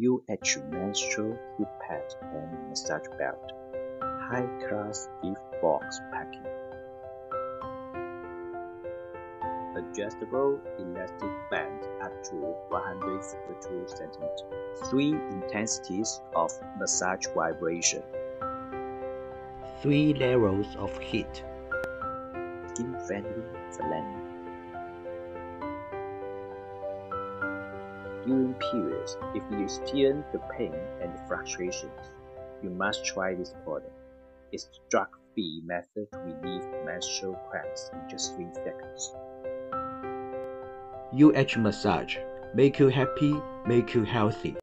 menstrual hip pad and massage belt. High-class gift box packing. Adjustable elastic band up to 152 cm. 3 intensities of massage vibration. 3 levels of heat. Skin-friendly Selenium. During periods, if you experience the pain and fluctuations, you must try this product. It's a drug-free method to relieve menstrual cramps in just 3 seconds. UH Massage. Make you happy, make you healthy.